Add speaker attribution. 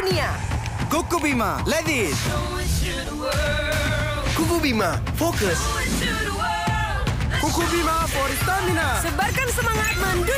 Speaker 1: Mendunia.
Speaker 2: KukuBima, let it.
Speaker 3: KukuBima, fokus.
Speaker 2: KukuBima for stamina.
Speaker 1: Sebarkan semangat mendunia.